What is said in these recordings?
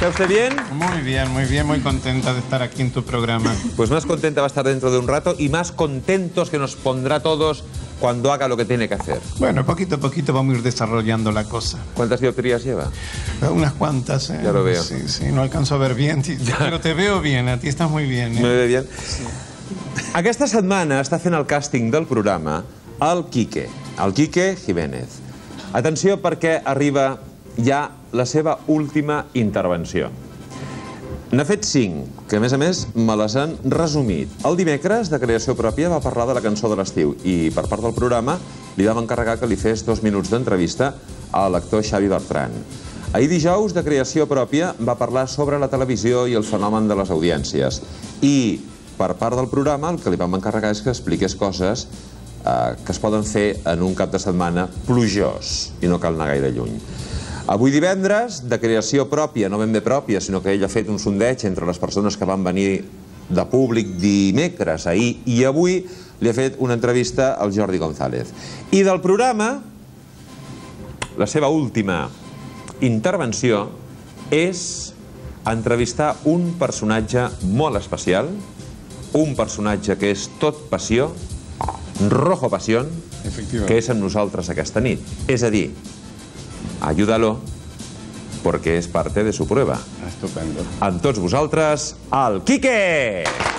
¿Está usted bien? Muy bien, muy contenta de estar aquí en tu programa. Pues más contenta va a estar dentro de un rato y más contentos que nos pondrá a todos cuando haga lo que tiene que hacer. Bueno, poquito a poquito vamos a ir desarrollando la cosa. ¿Cuántas dioptrías lleva? Unas cuantas, ¿eh? Ya lo veo. Sí, no alcanzo a ver bien, pero te veo bien, a ti estás muy bien, ¿eh? Me ve bien? Sí. Aquesta setmana està fent el càsting del programa el Quique Jiménez. Atenció perquè arriba ja la seva última intervenció. N'ha fet 5, que a més me les han resumit. El dimecres, de creació pròpia, va parlar de la cançó de l'estiu i per part del programa li vam encarregar que li fes 2 minuts d'entrevista a l'actor Xavi Bertran. Ahir dijous, de creació pròpia, va parlar sobre la televisió i el fenomen de les audiències. I per part del programa el que li vam encarregar és que expliqués coses que es poden fer en un cap de setmana plujós i no cal anar gaire lluny. Avui divendres, de creació pròpia, no ben bé pròpia, sinó que ell ha fet un sondeig entre les persones que van venir de públic dimecres, ahir i avui, li ha fet una entrevista al Jordi González. I del programa, la seva última intervenció és entrevistar un personatge molt especial, un personatge que és tot passió, rojo pasión, que és amb nosaltres aquesta nit. És a dir, ayúdalo porque es parte de su prueba. Estupendo. Amb tots vosaltres, el Quique!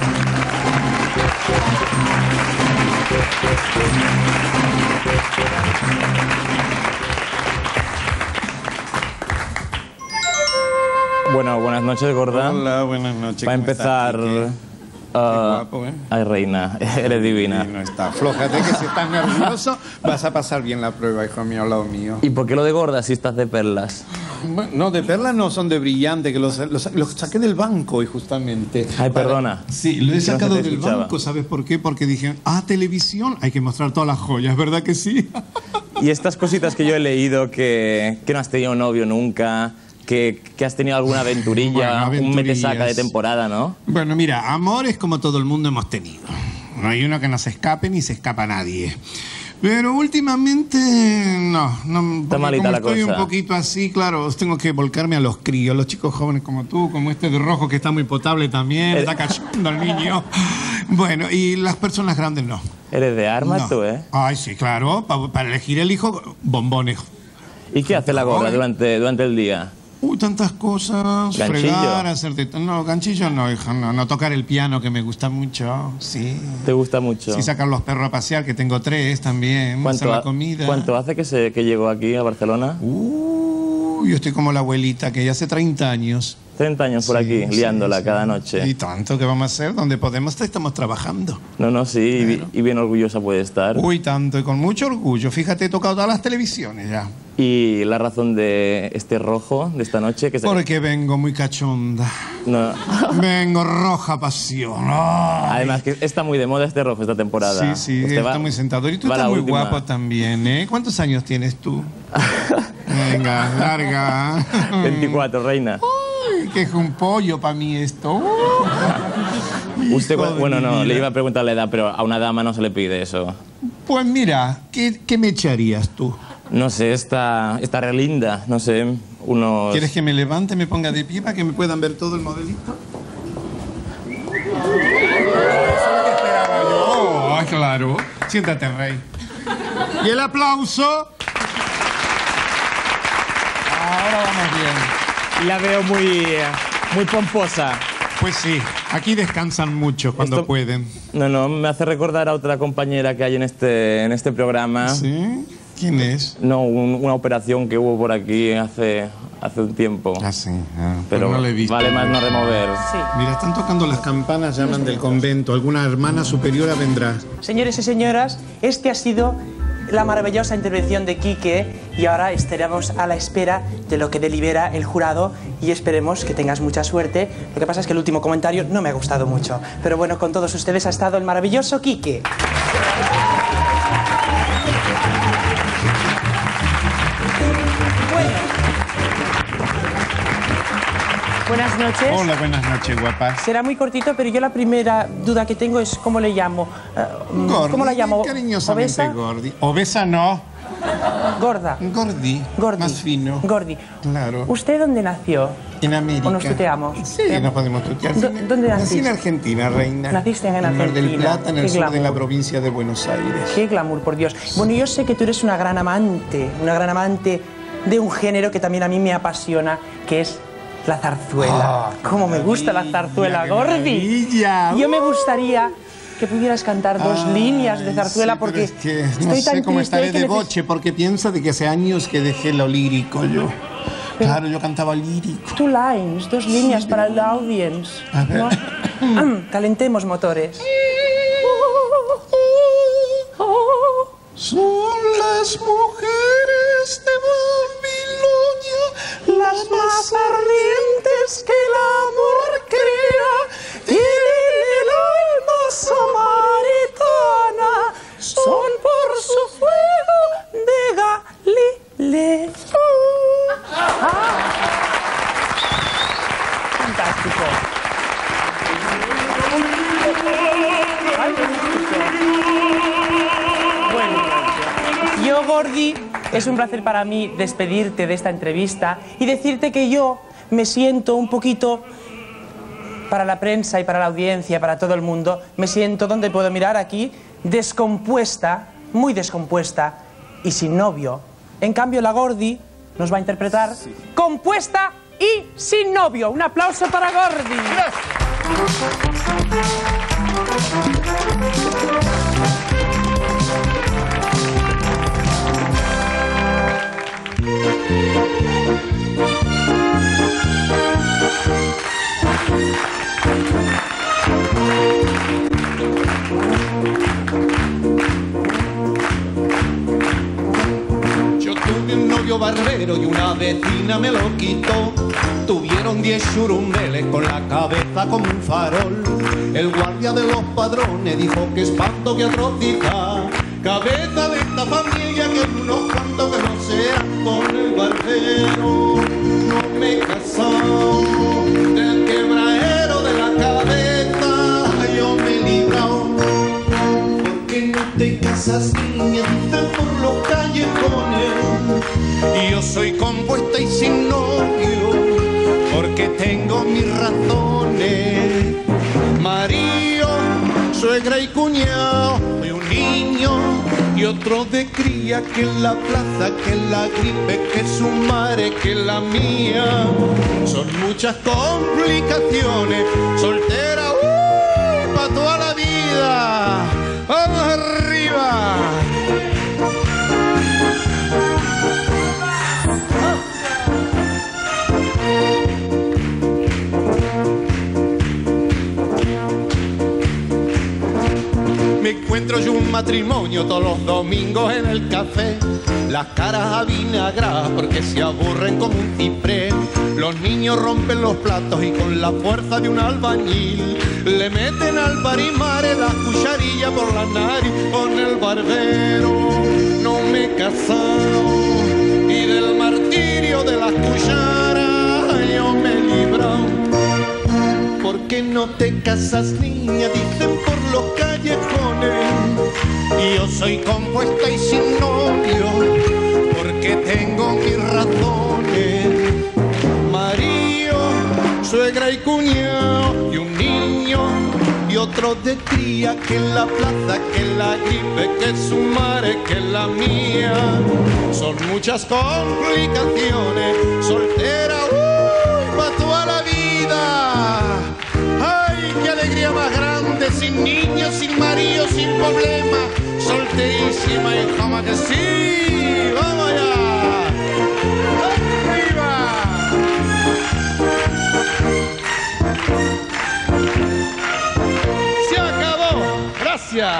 Bueno, buenas noches, gorda. Hola, buenas noches. Para empezar... Qué guapo, ¿eh? Ay, reina, eres divina. No está, aflójate que si estás nervioso vas a pasar bien la prueba, hijo mío, al lado mío. ¿Y por qué lo de gorda si estás de perlas? Bueno, no, de perlas no, son de brillante, que los saqué del banco hoy justamente. Ay, perdona. Sí, lo he sacado del escuchaba. banco, ¿sabes por qué? Porque dije, televisión, hay que mostrar todas las joyas, ¿verdad que sí? Y estas cositas que yo he leído, que no has tenido novio nunca... Que has tenido alguna aventurilla, Bueno, un mete-saca de temporada, ¿no? Bueno, mira, amores como todo el mundo hemos tenido. No hay uno que no se escape ni se escapa nadie. Pero últimamente, no. Está malita la cosa. Estoy un poquito así, claro, tengo que volcarme a los críos, los chicos jóvenes como tú, como este de rojo que está muy potable también, está cayendo el niño. Bueno, y las personas grandes no. ¿Eres de armas No. tú, eh? Ay, sí, claro, para elegir el hijo, bombones. ¿Y qué hace la gorda durante el día? Tantas cosas, ¿Ganchillo? fregar, hacerte... No, ganchillo no, hija, no tocar el piano, que me gusta mucho, sí. ¿Te gusta mucho? Sí, sacar los perros a pasear, que tengo 3 también, hacer la comida. ¿Cuánto hace que llegó aquí a Barcelona? Yo estoy como la abuelita, que ya hace 30 años. 30 años por aquí, liándola sí. cada noche. Y tanto que vamos a hacer, donde podemos estamos trabajando. No, sí, claro. Y bien orgullosa puede estar. Tanto, y con mucho orgullo. Fíjate, he tocado todas las televisiones ya. ¿Y la razón de este rojo de esta noche? Porque vengo muy cachonda. No. Vengo roja pasión. Ay. Además que está muy de moda este rojo esta temporada. Sí, está muy sentado. Y tú estás muy guapo también, ¿eh? ¿Cuántos años tienes tú? Venga, larga. 24, reina. Ay, que es un pollo para mí esto. Usted, bueno, no, le iba a preguntar la edad, pero a una dama no se le pide eso. Pues mira, ¿qué me echarías tú? No sé, está re linda, no sé, unos... ¿Quieres que me levante, me ponga de pie para que me puedan ver todo el modelito? Eso es lo que esperaba yo. Ay, claro. Siéntate, rey. ¿Y el aplauso? Ahora vamos bien. La veo muy pomposa. Pues sí, aquí descansan mucho cuando pueden. No, me hace recordar a otra compañera que hay en este programa. ¿Sí? ¿Quién es? No, una operación que hubo por aquí hace un tiempo. Sí. Pero no le he visto. Vale más no remover. Sí. Mira, están tocando las campanas, llaman del convento. Alguna hermana superiora vendrá. Señores y señoras, este ha sido la maravillosa intervención de Quique y ahora estaremos a la espera de lo que delibera el jurado y esperemos que tengas mucha suerte. Lo que pasa es que el último comentario no me ha gustado mucho. Pero bueno, con todos ustedes ha estado el maravilloso Quique. Buenas noches. Hola, buenas noches, guapa. Será muy cortito, pero yo la primera duda que tengo es ¿cómo le llamo? Gordi, ¿Cómo la llamo? cariñosamente ¿Obesa? Gordi. Obesa no. Gorda. Gordi. Gordi. Más fino. Gordi. Claro. ¿Usted dónde nació? En América. ¿O nos tuteamos? Sí, nos podemos tutear. ¿Dónde Nací naciste? en Argentina, reina. Naciste en Mar del Argentina. Plata, en el Qué sur de la glamour. provincia de Buenos Aires. Qué glamour, por Dios. Bueno, yo sé que tú eres una gran amante de un género que también a mí me apasiona, que es la zarzuela. Cómo me gusta la zarzuela, qué Gordi. maravilla. Yo me gustaría que pudieras cantar dos líneas de zarzuela Sí, pero porque es que estoy no sé tan cómo triste estaré que de boche, porque piensa de que hace años que dejé lo lírico yo. Claro, yo cantaba lírico. Two lines, dos líneas para la audience. A ver. ¿No? Calentemos motores. Son las mujeres de Babilonia Las más ardientes que el amor crea, tienen el alma samaritana, son por su fuego de Galilea. Fantástico. Bueno, yo, Gordi, es un placer para mí despedirte de esta entrevista y decirte que yo me siento un poquito, para la prensa y para la audiencia, para todo el mundo, me siento, donde puedo mirar aquí, descompuesta, muy descompuesta y sin novio. En cambio, la Gordi nos va a interpretar compuesta y sin novio. Un aplauso para Gordi. Yo tuve un novio barbero y una vecina me lo quitó. Tuvieron 10 churumbeles con la cabeza como un farol. El guardia de los padrones dijo que espanto, que atrocidad. Cabeza de esta familia que hay unos cuantos que no sean con el barbero. No me he casado del quebradero de la cabeza, yo me he librado. ¿Por qué no te casas, niña? Dicen por los callejones. Y yo soy compuesta y sin novio, porque tengo mis razones. Marido, suegra y cuñado, y un niño y otro de cría, que en la plaza, que en la gripe, que es su madre, que la mía. Son muchas complicaciones, soltera, pa' toda la vida. ¡Vamos arriba! Me encuentro yo un matrimonio todos los domingos en el café. Las caras avinagradas porque se aburren como un ciprés. Los niños rompen los platos y con la fuerza de un albañil le meten al barimare la cucharilla por la nariz. Con el barbero no me he casado y del martirio de las cucharas yo me he librado. ¿Por qué no te casas, niña? Dicen por los callejones. Y yo soy compuesta y sin novio, porque tengo mis razones. Marido, suegra y cuñado, y un niño y otro de cría, que en la plaza, que en la gripe, que es su madre, que es la mía. Son muchas complicaciones, soltera, pa' toda la vida. ¡Ay, qué alegría más grande! Sin niños, sin marido, sin problema, solterísima y jamás que sí. ¡Vamos allá! ¡Arriba! ¡Se acabó! ¡Gracias!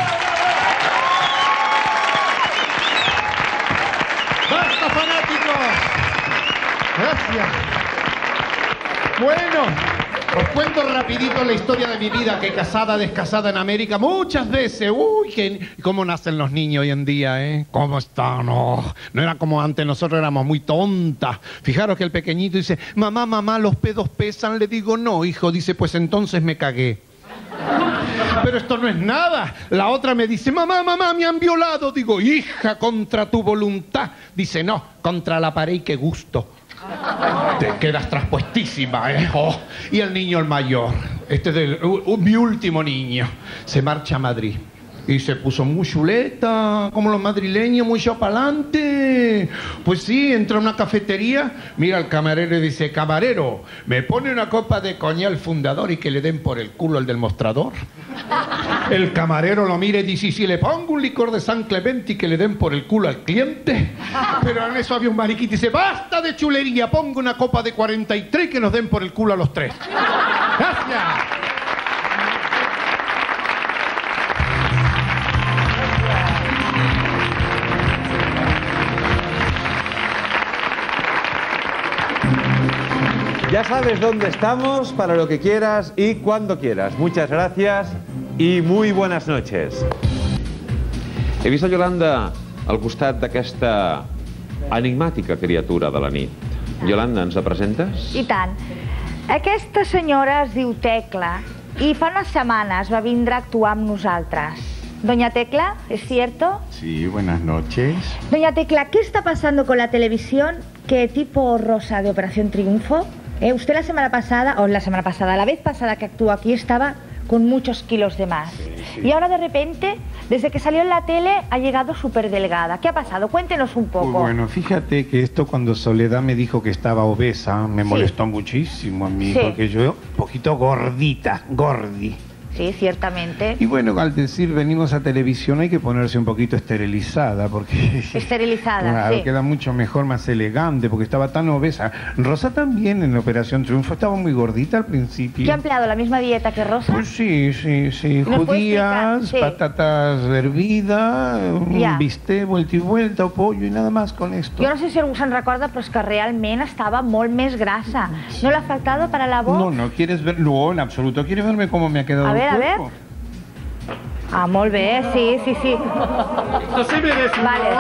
¡Basta, fanáticos! ¡Gracias! Bueno, os cuento rapidito la historia de mi vida, que casada, descasada en América muchas veces. Uy, cómo nacen los niños hoy en día, ¿eh? ¿Cómo están? No era como antes, nosotros éramos muy tontas. Fijaros que el pequeñito dice, mamá, mamá, los pedos pesan. Le digo, no, hijo. Dice, pues entonces me cagué. Pero esto no es nada. La otra me dice, mamá, me han violado. Digo, hija, contra tu voluntad. Dice, no, contra la pared y qué gusto. Te quedas traspuestísima, ¿eh? Oh. Y el niño, el mayor, mi último niño, se marcha a Madrid. Y se puso muy chuleta, como los madrileños, muy chapalante. Pues sí, entra a una cafetería, mira al camarero y dice, camarero, ¿me pone una copa de coñac al fundador y que le den por el culo al del mostrador? El camarero lo mira y dice, ¿y si le pongo un licor de San Clemente y que le den por el culo al cliente? Pero en eso había un mariquita y dice, basta de chulería, pongo una copa de 43 y que nos den por el culo a los tres. ¡Gracias! Ya sabes dónde estamos, para lo que quieras y cuando quieras. Muchas gracias i muy buenas noches. He vist a Yolanda al costat d'aquesta enigmàtica criatura de la nit. Yolanda, ens la presentes? I tant. Aquesta senyora es diu Tecla i fa unes setmanes va vindre a actuar amb nosaltres. Doña Tecla, ¿es cierto? Sí, buenas noches. Doña Tecla, ¿qué está pasando con la televisión? ¿Qué tipo Rosa de Operación Triunfo? Usted la vez pasada que actuó aquí estaba con muchos kilos de más. Sí. Y ahora de repente, desde que salió en la tele, ha llegado súper delgada. ¿Qué ha pasado? Cuéntenos un poco. Bueno, fíjate que esto cuando Soledad me dijo que estaba obesa, me molestó muchísimo a mí, porque yo un poquito gordi. Sí, ciertamente. Y bueno, al decir venimos a televisión hay que ponerse un poquito esterilizada, porque... Esterilizada, claro, sí. Queda mucho mejor, más elegante, porque estaba tan obesa. Rosa también en Operación Triunfo estaba muy gordita al principio. ¿Qué ha empleado? ¿La misma dieta que Rosa? Pues sí. Judías, patatas hervidas, un bistec, vuelta y vuelta, o pollo y nada más con esto. Yo no sé si algú se'n recorda, però és que realment estava molt més grasa. ¿No le ha faltado para la voz? No, ¿quieres ver? No, en absoluto. ¿Quieres verme cómo me ha quedado el cuerpo? Ah, molt bé, sí. Esto se merece un vale.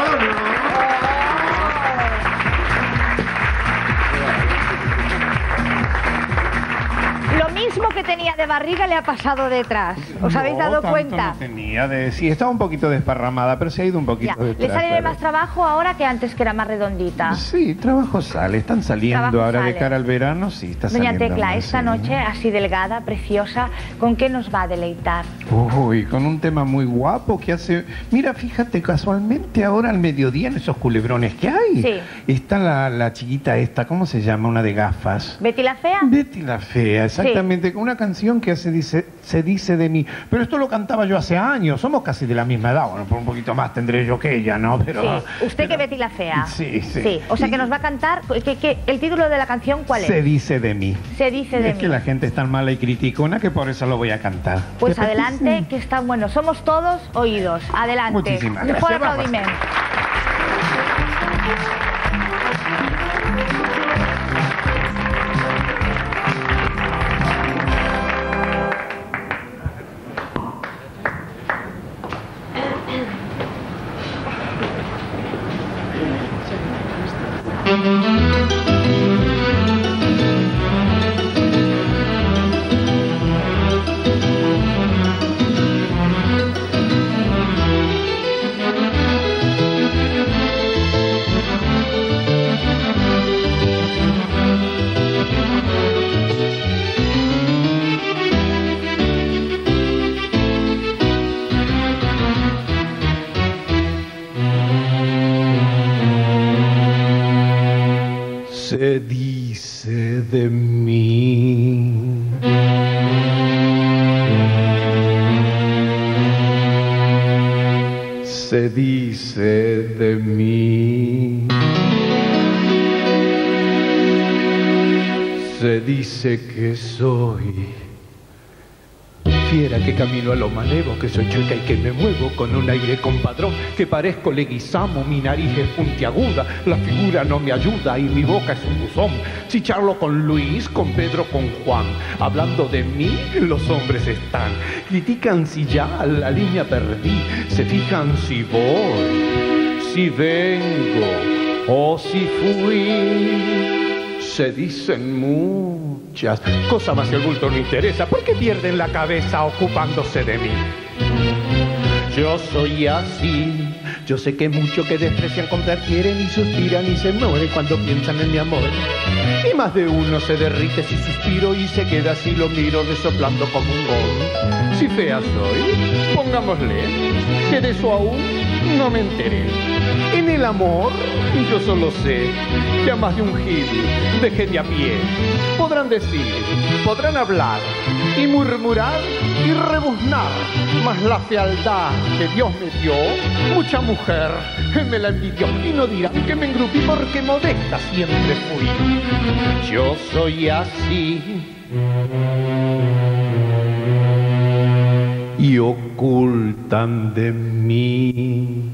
Lo mismo que tenía de barriga le ha pasado detrás. ¿Os habéis dado cuenta? No tenía sí, estaba un poquito desparramada, pero se ha ido un poquito detrás. ¿Le sale más trabajo ahora que antes, que era más redondita? Sí, trabajo sale, están saliendo ahora de cara al verano, sí, está saliendo. Doña Tecla, esta noche, así delgada, preciosa, ¿con qué nos va a deleitar? Uy, con un tema muy guapo que hace... Mira, fíjate, casualmente ahora al mediodía en esos culebrones que hay, está la chiquita esta, ¿cómo se llama? Una de gafas. ¿Betty la Fea? Betty la Fea, exactamente, con una canción que se dice de mí. Pero esto lo cantaba yo hace años, somos casi de la misma edad, bueno, por un poquito más tendré yo que ella, ¿no? Pero, sí, usted que Betty la Fea. Sí. O sea que nos va a cantar, ¿el título de la canción cuál es? Se dice de mí. Se dice de mí. Es que la gente es tan mala y criticona que por eso lo voy a cantar. Pues adelante, que está bueno. Somos todos oídos. Adelante. Muchísimas gracias. Mejor aplaudiment. Se dice de mí. Se dice de mí. Se dice que soy fiera, que camino a lo malevo, que soy chueca y que me muevo con un aire compadrón, que parezco Leguizamo, mi nariz es puntiaguda, la figura no me ayuda y mi boca es un buzón. Si charlo con Luis, con Pedro, con Juan, hablando de mí, los hombres están. Critican si ya la línea perdí, se fijan si voy, si vengo o si fui. Se dicen muchas cosas, más si el bulto no interesa. ¿Por qué pierden la cabeza ocupándose de mí? Yo soy así. Yo sé que muchos que desprecian comprar quieren y suspiran y se mueren cuando piensan en mi amor. Y más de uno se derrite si suspiro y se queda así, lo miro resoplando como un gol. Si fea soy, pongámosle, que de eso aún no me enteré. En el amor yo solo sé que a más de un gil dejé de a pie. Podrán decir, podrán hablar y murmurar y rebuznar, mas la fealdad que Dios me dio, mucha mujer me la envidió. Y no dirán que me engrupí porque modesta siempre fui. Yo soy así y ocultan de mí.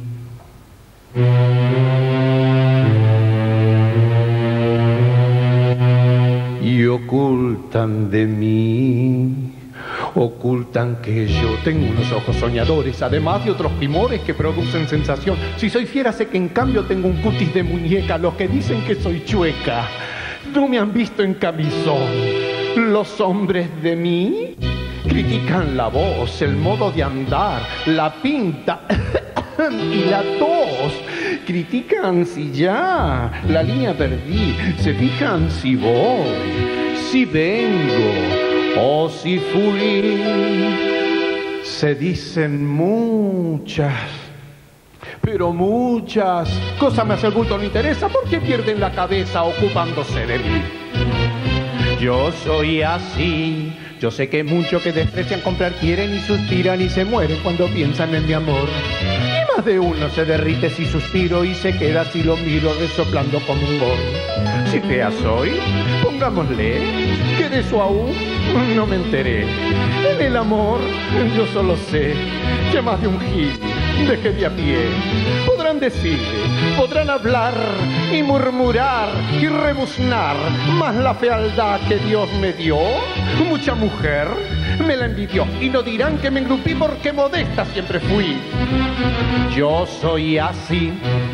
Y ocultan de mí, ocultan que yo tengo unos ojos soñadores, además de otros primores que producen sensación. Si soy fiera sé que en cambio tengo un cutis de muñeca. Los que dicen que soy chueca no me han visto en camisón. Los hombres de mí critican la voz, el modo de andar, la pinta y la tos. Critican si ya la línea perdí, se fijan si voy, si vengo o si fui. Se dicen muchas, pero muchas cosas, me hace el bulto no interesa. ¿Por qué pierden la cabeza ocupándose de mí? Yo soy así. Yo sé que muchos que desprecian comprar quieren y suspiran y se mueren cuando piensan en mi amor. Y más de uno se derrite si suspiro y se queda si lo miro resoplando como un gol. Si fea soy, pongámosle que de eso aún no me enteré. En el amor yo solo sé que más de un gil dejé de a pie. Podrán decir, podrán hablar y murmurar y rebuznar, mas la fealdad que Dios me dio, mucha mujer me la envidió. Y no dirán que me engrupí porque modesta siempre fui. Yo soy así.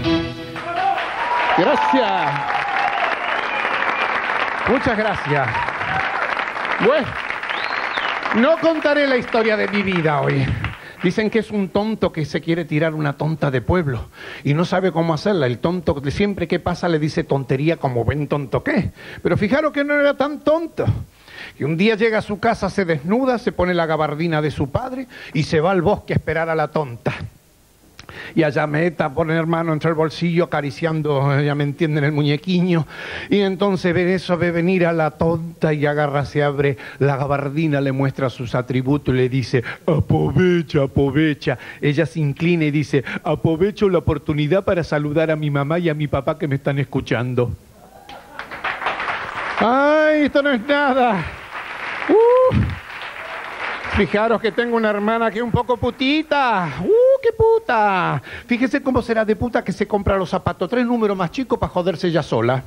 Gracias. Muchas gracias. Bueno, no contaré la historia de mi vida hoy. Dicen que es un tonto que se quiere tirar una tonta de pueblo y no sabe cómo hacerla. El tonto siempre que pasa le dice tontería como buen tonto que. Pero fijaros que no era tan tonto. Y un día llega a su casa, se desnuda, se pone la gabardina de su padre y se va al bosque a esperar a la tonta. Y allá meta, poner mano entre el bolsillo, acariciando, ya me entienden, el muñequiño. Y entonces ve venir a la tonta y agarra, se abre la gabardina, le muestra sus atributos y le dice, aprovecha, aprovecha. Ella se inclina y dice, aprovecho la oportunidad para saludar a mi mamá y a mi papá que me están escuchando. ¡Ay, esto no es nada! Fijaros que tengo una hermana que es un poco putita. ¡Qué puta! Fíjese cómo será de puta que se compra los zapatos 3 números más chicos para joderse ella sola.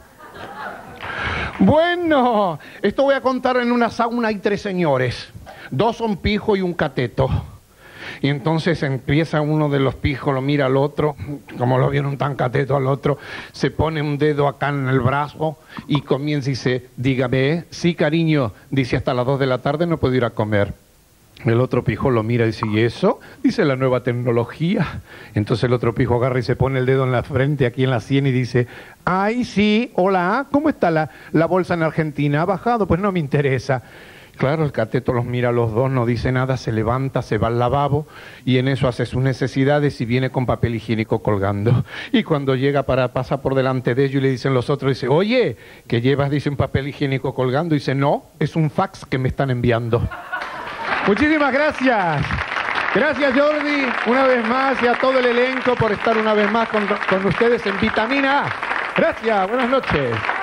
Bueno, esto voy a contar en una sauna. Hay 3 señores. 2 son pijos y un cateto. Y entonces empieza uno de los pijos, lo mira al otro, como lo vieron tan cateto al otro, se pone un dedo acá en el brazo y comienza y dice, dígame, sí cariño, dice hasta las 2 de la tarde no puedo ir a comer. El otro pijo lo mira y dice, ¿y eso? Dice, la nueva tecnología. Entonces el otro pijo agarra y se pone el dedo en la frente, aquí en la sien, y dice, ay, sí, hola, ¿cómo está la bolsa en Argentina? ¿Ha bajado? Pues no me interesa. Claro, el cateto los mira a los dos, no dice nada, se levanta, se va al lavabo y en eso hace sus necesidades y viene con papel higiénico colgando. Y cuando llega pasa por delante de ellos y le dicen los otros, dice, oye, ¿qué llevas? Dice, un papel higiénico colgando. Y dice, no, es un fax que me están enviando. Muchísimas gracias. Gracias, Jordi, una vez más, y a todo el elenco por estar una vez más con ustedes en Vitamina A. Gracias, buenas noches.